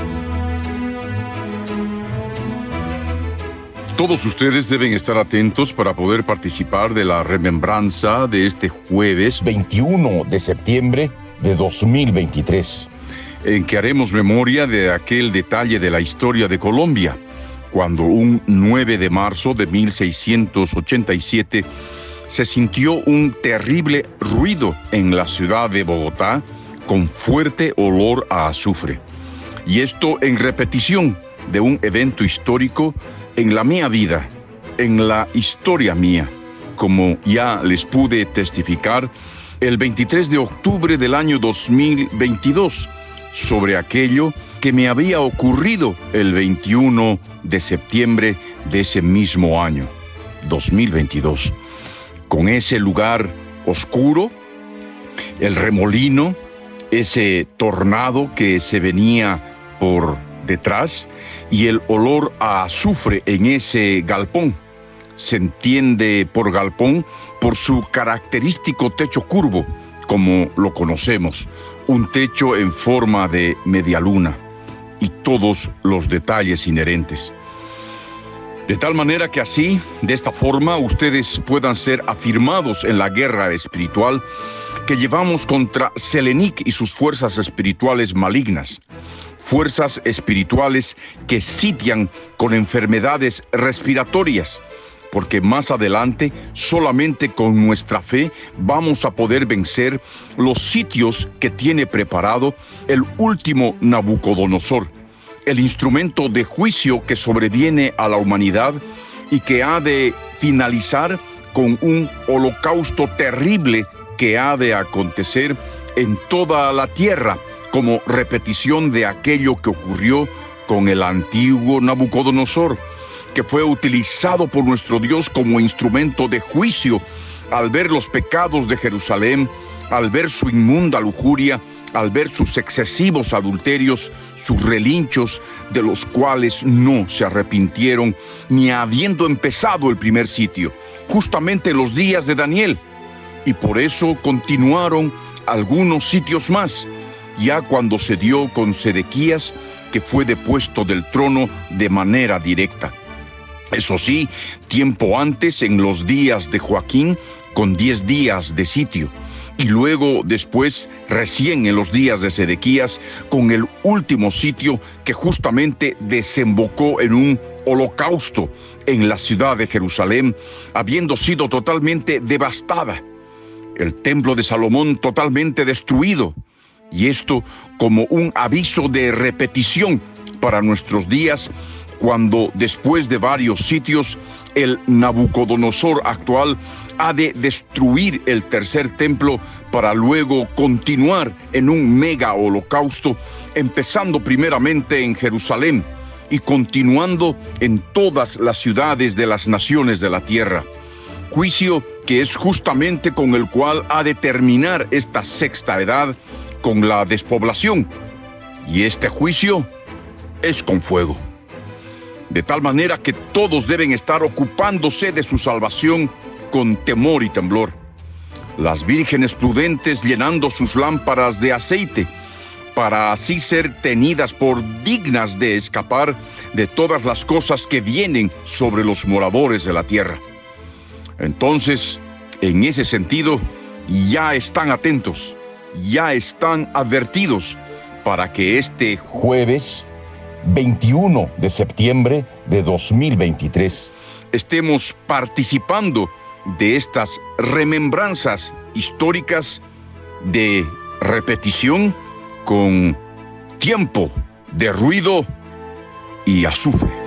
Todos ustedes deben estar atentos para poder participar de la remembranza de este jueves 21 de septiembre de 2023, en que haremos memoria de aquel detalle de la historia de Colombia, cuando un 9 de marzo de 1687 se sintió un terrible ruido en la ciudad de Bogotá con fuerte olor a azufre. Y esto en repetición de un evento histórico en la mía vida, en la historia mía, como ya les pude testificar el 23 de octubre del año 2022, sobre aquello que me había ocurrido el 21 de septiembre de ese mismo año, 2022, con ese lugar oscuro, el remolino, ese tornado que se venía por detrás y el olor a azufre en ese galpón. Se entiende por galpón por su característico techo curvo, como lo conocemos, un techo en forma de media luna y todos los detalles inherentes. De tal manera que así, de esta forma, ustedes puedan ser afirmados en la guerra espiritual que llevamos contra Selenic y sus fuerzas espirituales malignas. Fuerzas espirituales que sitian con enfermedades respiratorias, porque más adelante solamente con nuestra fe vamos a poder vencer los sitios que tiene preparado el último Nabucodonosor, el instrumento de juicio que sobreviene a la humanidad y que ha de finalizar con un holocausto terrible que ha de acontecer en toda la tierra, como repetición de aquello que ocurrió con el antiguo Nabucodonosor, que fue utilizado por nuestro Dios como instrumento de juicio al ver los pecados de Jerusalén, al ver su inmunda lujuria, al ver sus excesivos adulterios, sus relinchos, de los cuales no se arrepintieron, ni habiendo empezado el primer sitio, justamente en los días de Daniel. Y por eso continuaron algunos sitios más, ya cuando se dio con Sedequías, que fue depuesto del trono de manera directa. Eso sí, tiempo antes, en los días de Joaquín, con 10 días de sitio, y luego después, recién en los días de Sedequías, con el último sitio que justamente desembocó en un holocausto en la ciudad de Jerusalén, habiendo sido totalmente devastada. El templo de Salomón totalmente destruido. Y esto como un aviso de repetición para nuestros días, cuando después de varios sitios, el Nabucodonosor actual ha de destruir el tercer templo para luego continuar en un mega holocausto, empezando primeramente en Jerusalén y continuando en todas las ciudades de las naciones de la tierra. Juicio que es justamente con el cual ha de terminar esta sexta edad, con la despoblación, y este juicio es con fuego. De tal manera que todos deben estar ocupándose de su salvación con temor y temblor. Las vírgenes prudentes llenando sus lámparas de aceite, para así ser tenidas por dignas de escapar de todas las cosas que vienen sobre los moradores de la tierra. Entonces, en ese sentido, ya están atentos, ya están advertidos para que este jueves 21 de septiembre de 2023 estemos participando de estas remembranzas históricas de repetición con tiempo de ruido y azufre.